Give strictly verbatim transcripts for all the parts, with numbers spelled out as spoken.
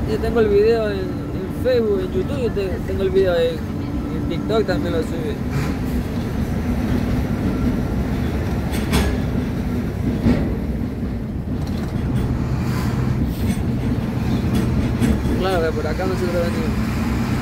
Yo tengo el video en, en Facebook, en YouTube, yo te- tengo el video en, en TikTok también lo subí. Claro que por acá nosotros venimos.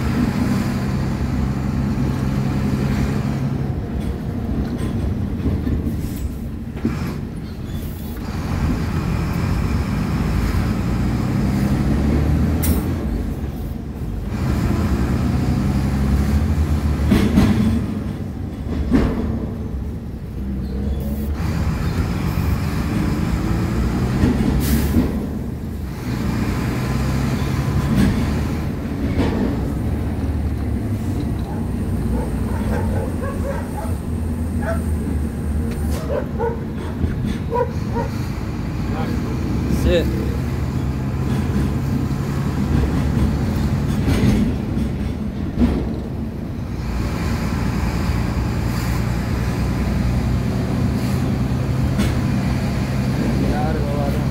Sí. Largo, varón.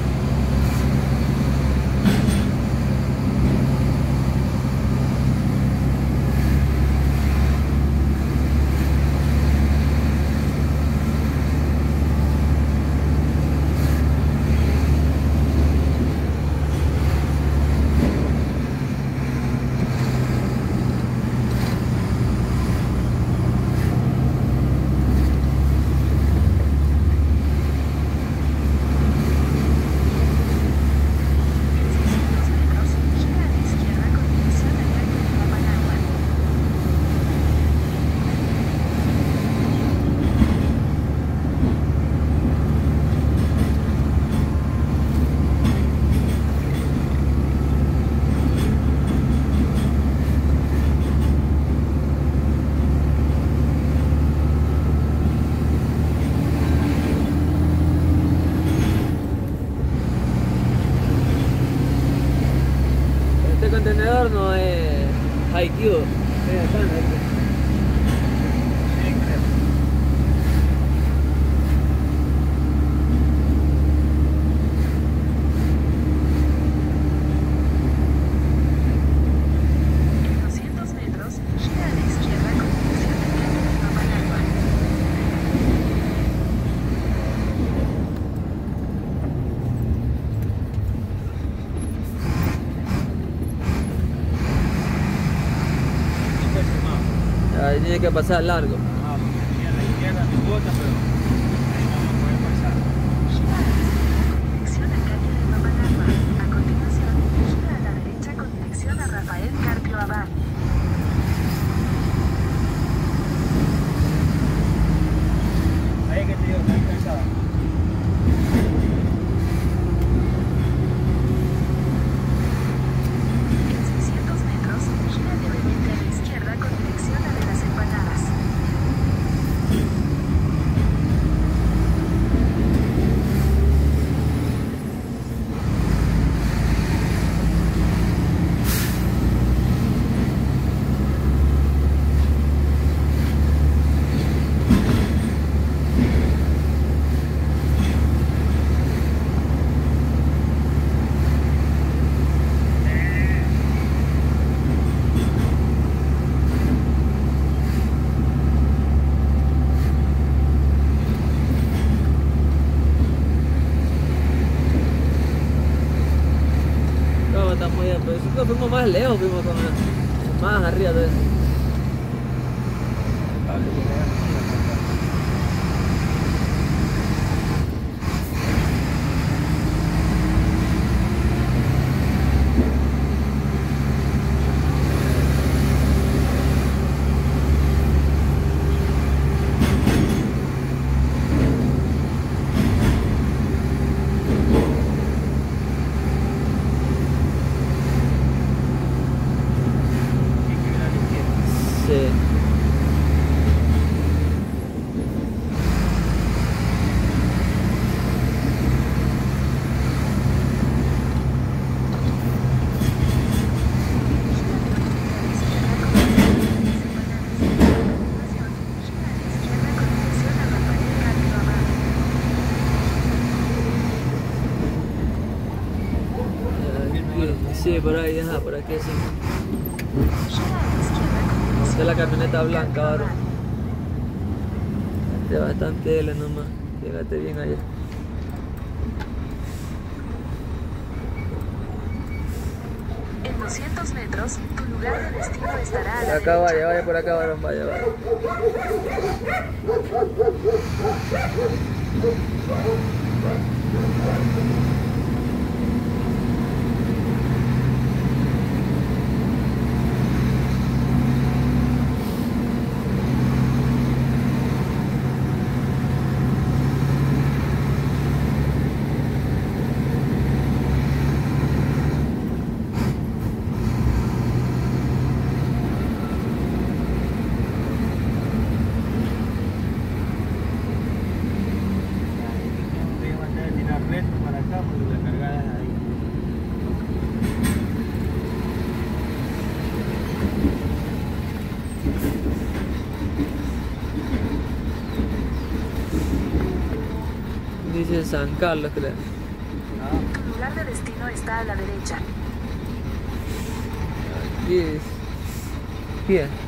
Este contenedor no es Haikyuu, es estándar. En doscientos metros, gira a la izquierda con dirección al cambio de Papalagua. Ahí tiene que pasar largo. Ah, porque aquí a la izquierda me bota, pero ahí no vamos a poder pasar. Gira a la izquierda con dirección al calle de Papalagua. A continuación, gira a la derecha con dirección a Rafael Carpio Abad. Ahí es que te digo, está cansada. En seiscientos metros, gira levemente a la izquierda con dirección a de las empanadas. No, está muy bien, pero nosotros fuimos más lejos, fuimos con más arriba de eso. Pablo, que le hagan así, acá. Hay que ver a la izquierda. Sí, por ahí, ajá, por aquí sí. Gira a la izquierda con Esta dirección es la a camioneta Rafael blanca ahora. Carvajal. Este bastante L nomás. Fíjate bien allá. En doscientos metros, tu lugar de destino estará a Por la acá vaya, derecha. vaya por acá, varón, vaya, vaya. Voy a mandar a tirar recto para acá porque la cargada es ahí. Dice San Carlos, creo. Ah, Tu lugar de destino está a la derecha. Aquí es. Aquí es.